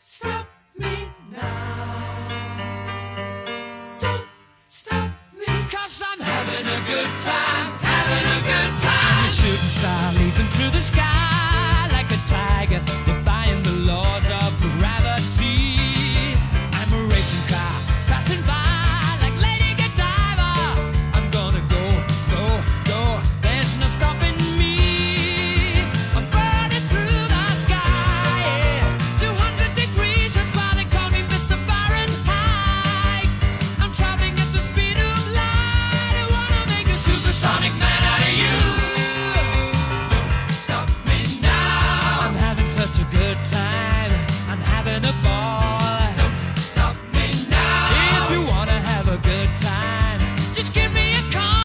stop me now. Don't stop me, 'cause I'm having a good time, having a good time. A shooting star leaping through the sky.